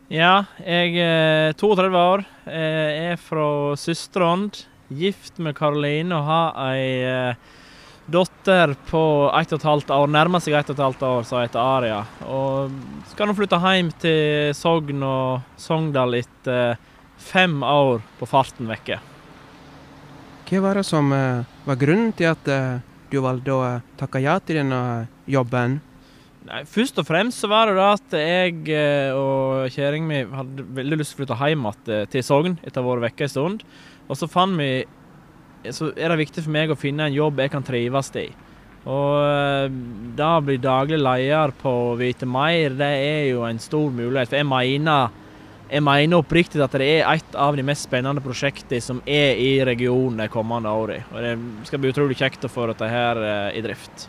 Ja, jeg er 32 år, er fra Systrond, gift med Karoline og har ei dotter på 1,5 år, nærmer seg 1,5 år, som heter Aria. Og skal nå flytte hjem til Sogn og Sogndal etter 5 år på farten vekke. Hva var det som var grunnen til at du valgte å takke ja til denne jobben? Nei, først og fremst så var det da at jeg og kjæringen min hadde veldig lyst til å flytte hjem til Sogn etter å ha vært vekke en stund. Og så så er det viktig for meg å finne en jobb jeg kan trives i. Og da å bli daglig leder på Vite Mer, det er jo en stor mulighet. For jeg mener oppriktig at det er et av de mest spennende prosjektene som er i regionen de kommende årene. Og det skal bli utrolig kjekt å få dette her i drift.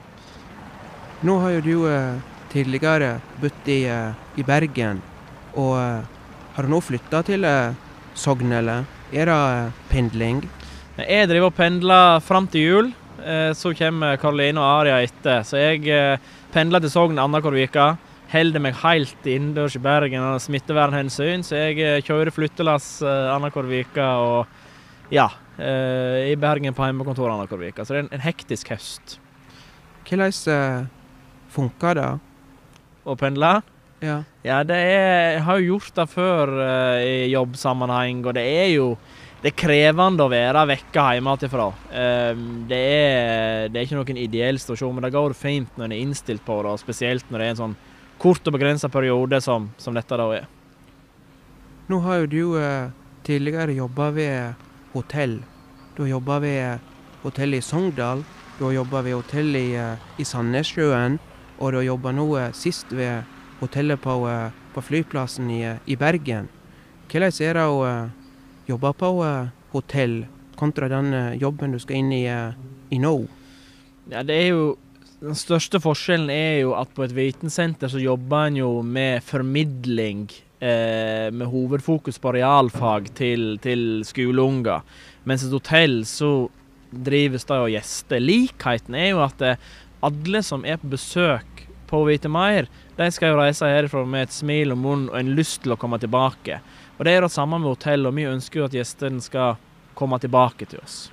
Nå har jo du tidligere bodd i Bergen, og har du nå flyttet til Sogn, eller er det pendling? Jeg driver og pendler frem til jul, så kommer Karoline og Aria etter. Så jeg pendler til Sogn annenhver uke, holder meg helt innendørs i Bergen av smittevernhensyn, så jeg kjører flyttelass annenhver uke, og ja, i Bergen på hjemmekontor annenhver uke. Så det er en hektisk høst. Hvordan funker det? Å pendle? Ja. Ja, jeg har jo gjort det før i jobbsammenheng, og det er krevende å være vekke hjemmefra. Det er ikke noen ideell situasjon, men det går fint når en er innstilt på det, og spesielt når det er en sånn kort og begrenset periode som dette da er. Nå har jo du tidligere jobbet ved hotell. Du har jobbet ved hotell i Sogndal, du har jobbet ved hotell i Sandnessjøen, og du har jobbet nå sist ved hotellet på flyplassen i Bergen. Hvordan er det å jobbe på hotell kontra den jobben du skal inn i nå? Ja, den største forskjellen er jo at på et vitensenter så jobber en jo med formidling, med hovedfokus på realfag til skoleunger. Mens et hotell så drives det av gjester. Likheten er jo at alle som er på besøk på Vite Mer, de skal jo reise herifra med et smil om munnen og en lyst til å komme tilbake. Og det er det samme med hotell, og vi ønsker jo at gjestene skal komme tilbake til oss.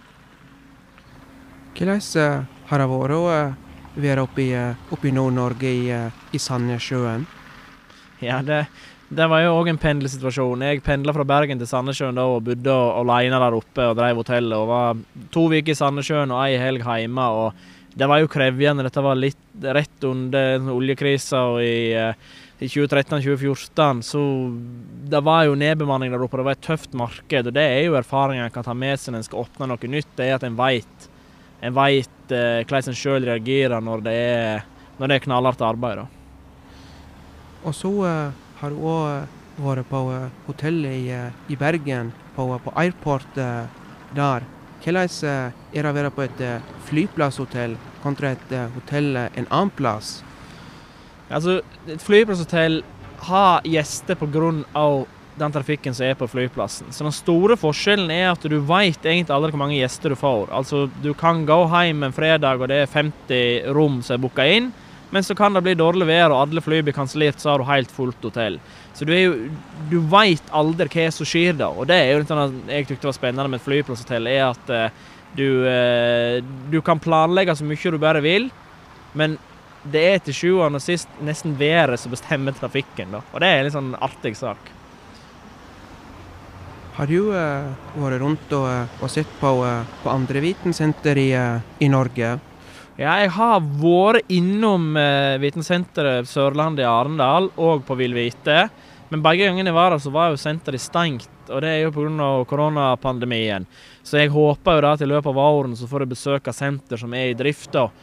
Hvordan har det vært å være oppe i Nord-Norge i Sandnessjøen? Ja, det var jo også en pendelsituasjon. Jeg pendlet fra Bergen til Sandnessjøen da, og bodde alene der oppe og drev hotellet, og var 2 uker i Sandnessjøen og en helg hjemme, og det var jo krevende. Dette var litt rett under oljekrisa og i 2013-2014, så det var jo nedbemanning der oppe, det var et tøft marked, og det er jo erfaringen en kan ta med seg når en skal åpne noe nytt, det er at en vet hvordan en selv reagerer når det er knallhardt arbeid. Da. Og så har du også vært på hotellet i Bergen, på Airport der. Hvordan er det å være på et flyplasshotell kontra et hotell en annen plass? Altså, et flyplasshotell har gjester på grunn av den trafikken som er på flyplassen. Så den store forskjellen er at du vet egentlig aldri hvor mange gjester du får. Altså, du kan gå hjem en fredag, og det er 50 rom som er booket inn, men så kan det bli dårlig vær, og alle fly blir kansellert, så har du helt fullt hotell. Så du vet aldri hva som skjer da, og det er jo litt sånn at jeg tykte var spennende med et flyplasshotell, er at du kan planlegge så mye du bare vil, men det er til sjuende og sist nesten været som bestemmer trafikken da, og det er en litt sånn artig sak. Har du vært rundt og sett på andre vitensenter i Norge? Ja, jeg har vært innom vitensenteret Sørlandet i Arendal og på Vilvite, men begge gangene jeg var der så var jo senteret stengt, og det er jo på grunn av koronapandemien. Så jeg håper jo da til løpet av åren så får jeg besøke senter som er i drift da,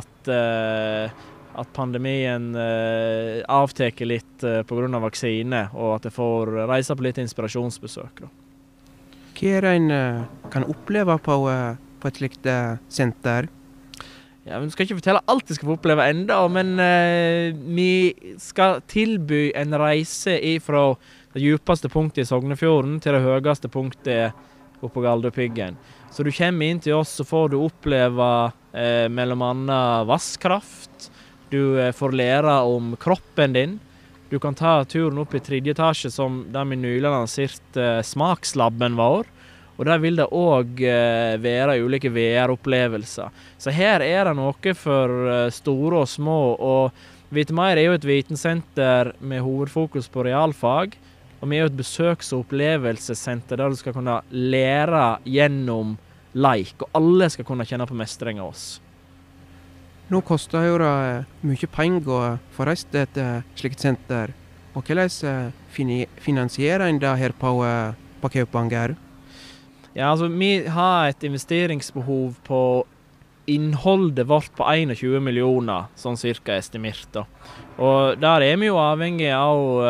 at pandemien avteker litt på grunn av vaksine, og at jeg får reise på litt inspirasjonsbesøk da. Hva er det en kan oppleve på et slikt senter? Ja, vi skal ikke fortelle alt vi skal få oppleve enda, men vi skal tilby en reise fra det djupeste punktet i Sognefjorden til det høyeste punktet oppe på Galdhøpiggen. Så du kommer inn til oss, så får du oppleve mellom annet vasskraft, du får lære om kroppen din, Du kan ta turen opp i 3. etasje, som der vi nylig har lansert smakslabben vår. Og der vil det også være ulike VR-opplevelser. Så her er det noe for store og små. Og Vitemeyer er jo et vitensenter med hovedfokus på realfag. Og vi er jo et besøks- og opplevelsessenter der du skal kunne lære gjennom leik. Og alle skal kunne kjenne på mestring av oss. Nå koster jo det mye penger å få reist til et slikt senter. Og hvordan finansierer en det her på Kaupanger? Ja, altså vi har et investeringsbehov på innholdet vårt på 21 millioner, sånn cirka estimert da. Og der er vi jo avhengig av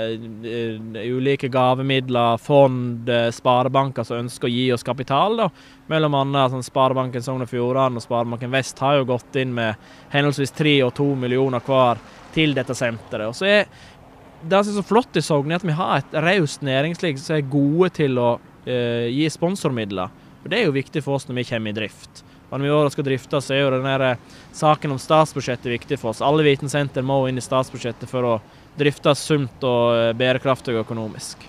ulike gavemidler, fond, sparebanker som ønsker å gi oss kapital da. Mellom annet sånn Sparebanken Sogn og Fjordane og Sparebanken Vest har jo gått inn med henholdsvis 3 og 2 millioner hver til dette senteret. Og så er det som er så flott i Sogn er at vi har et raust næringsliv som er gode til å gi sponsormidler. Og det er jo viktig for oss når vi kommer i drift. Og når vi året skal drifte, så er jo denne saken om statsbudsjettet viktig for oss. Alle vitensenter må inn i statsbudsjettet for å drifte sunt og bærekraftig og økonomisk.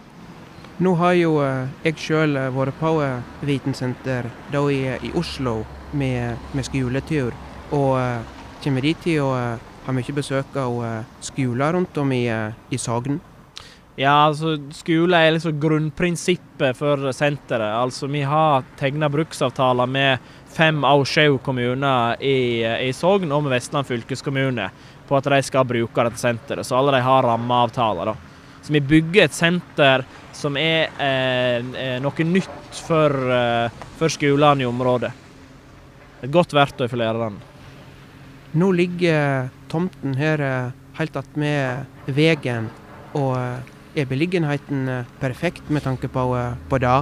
Nå har jo jeg selv vært på vitensenter da i Oslo med skoletur. Og kommer dit til å ha mye besøk av skoler rundt om i Sogn. Ja, altså skole er liksom grunnprinsippet for senteret. Altså vi har tegnet bruksavtaler med 5 av 7 kommuner i Sogn og med Vestland fylkeskommune på at de skal bruke dette senteret. Så alle de har rammeavtaler da. Så vi bygger et senter som er noe nytt for skolene i området. Et godt verktøy for lærerne. Nå ligger tomten her helt att med veien, og er beliggenheten perfekt med tanke på det?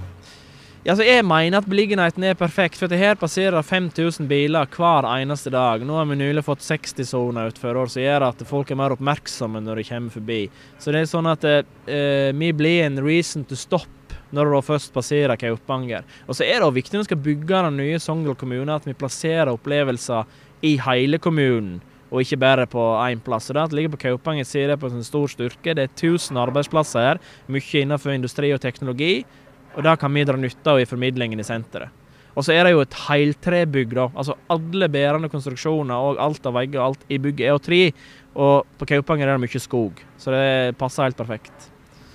Ja, så jeg mener at beliggenheten er perfekt, for her passerer 5000 biler hver eneste dag. Nå har vi nylig fått 60-soner utfor år, som gjør at folk er mer oppmerksomme når de kommer forbi. Så det er sånn at vi blir en reason to stop når du først passerer Kaupanger. Og så er det også viktig når vi skal bygge den nye Sogndal kommune, at vi plasserer opplevelser i hele kommunen, og ikke bare på en plass. Og det at det ligger på Kaupanger sier det på en stor styrke. Det er 1000 arbeidsplasser her, mye innenfor industri og teknologi, og det kan vi dra nytte av i formidlingen i senteret. Og så er det jo et heiltrebygg da, altså alle bærende konstruksjoner og alt av vegger og alt i bygget er jo tre, og på Kaupanger er det mye skog, så det passer helt perfekt.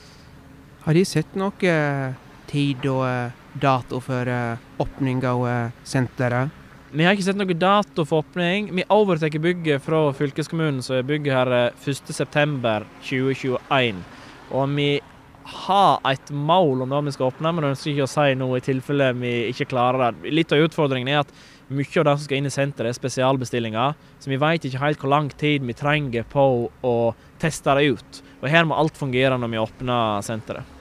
Har de sett noe tid og dato for åpning av senteret? Vi har ikke sett noe dato for åpning. Vi overtar bygget fra fylkeskommunen, så er bygget her 1. september 2021. Og vi har et mål om det vi skal åpne, men jeg ønsker ikke å si noe i tilfelle vi ikke klarer det. Litt av utfordringen er at mye av det som skal inn i senteret er spesialbestillinger, så vi vet ikke helt hvor lang tid vi trenger på å teste det ut. Og her må alt fungere når vi åpner senteret.